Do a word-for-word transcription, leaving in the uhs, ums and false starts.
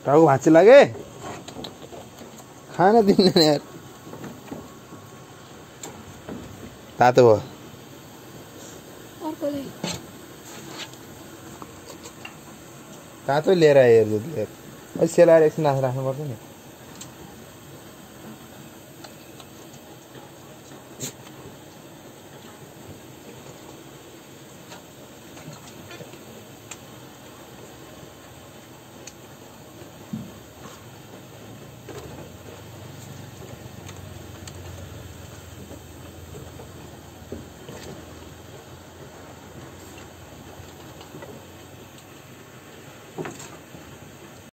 टाउको भाँच्ची लागे खान दिन्न यार तातो भयो तातो लिएर आयो हेर सेलाएर एकछिन राख्नुपर्छ नि